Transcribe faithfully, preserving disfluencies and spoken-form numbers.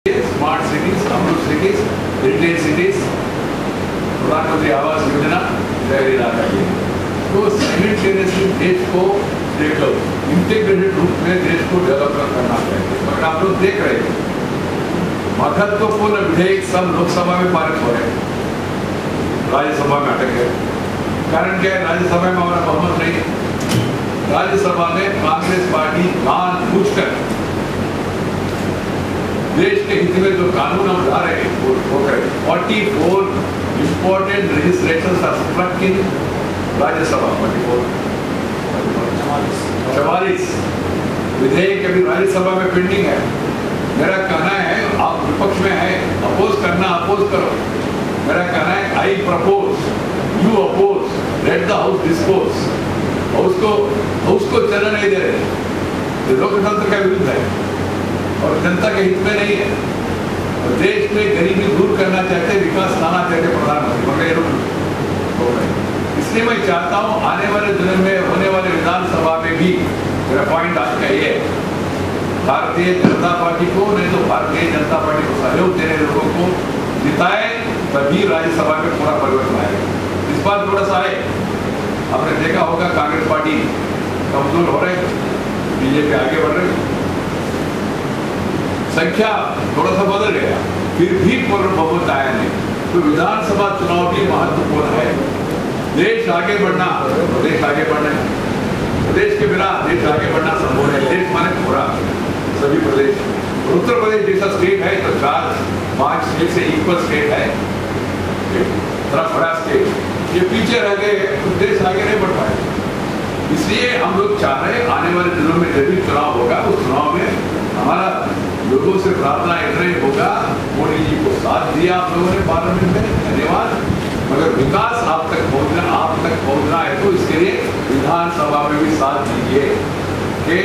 Smart cities, Amrut cities, retail cities, Pradhanmantri Awas योजना शहरी इलाका की। तो साइमल्टेनियसली देश को डेवलप इंटीग्रेटेड रूप में देश को डेवलपमेंट करना चाहिए। मगर आप लोग देख रहे हैं महत्वपूर्ण विधेयक सब लोकसभा में पारित हो रहे हैं, राज्यसभा में अटक गए। कारण क्या है? राज्यसभा में हमारा बहुमत नहीं है। राज्यसभा में कांग्रेस पार्टी जानबूझकर देश के हित में जो कानून हम ला रहे हैं वो हो गए। Forty four important registration struck in Rajya Sabha, चवालीस विधेयक अभी राज्यसभा में पेंडिंग है। मेरा कहना है आप विपक्ष में है, अपोज करना अपोज करो। मेरा कहना है I propose, you oppose, let the house dispose. उसको उसको चलने नहीं दे रहे, ये लोकतंत्र का विरुद्ध है और जनता के हित में नहीं है। और देश में गरीबी दूर करना चाहते, विकास लाना चाहते प्रधानमंत्री, मगर इसलिए मैं चाहता हूं आने वाले दिनों में होने वाले विधानसभा में भी मेरा पॉइंट आज का ये है, भारतीय जनता पार्टी को नहीं तो भारतीय जनता पार्टी को सहयोग देने लोगों को जिताए, तभी राज्यसभा में पूरा परिवर्तन आएगा। इस बार थोड़ा सा है, आपने देखा होगा कांग्रेस पार्टी कमजोर हो रहे, बीजेपी आगे बढ़ रही, संख्या थोड़ा सा बदल गया, फिर भी पूर्ण बहुमत आया नहीं। तो विधानसभा चुनाव भी महत्वपूर्ण है। देश आगे बढ़ना, देश आगे बढ़ना है, देश के बिना देश आगे बढ़ना संभव है। देश माने पूरा सभी प्रदेश, उत्तर प्रदेश जैसा स्टेट है तो चार पांच स्टेट से इक्वल स्टेट है, तरफ बड़ा स्टेट, ये पीछे रह गए तो देश आगे नहीं बढ़ पाए। इसलिए हम लोग चाह रहे हैं आने वाले दिनों में जब भी चुनाव होगा उस चुनाव में हमारा लोगों से प्रार्थना इतना ही होगा, मोदी जी को साथ दिया आप लोगों ने पार्लियामेंट में, धन्यवाद। मगर विकास आप तक पहुंचना आप तक पहुंचना है तो इसके लिए विधानसभा में भी साथ दीजिए।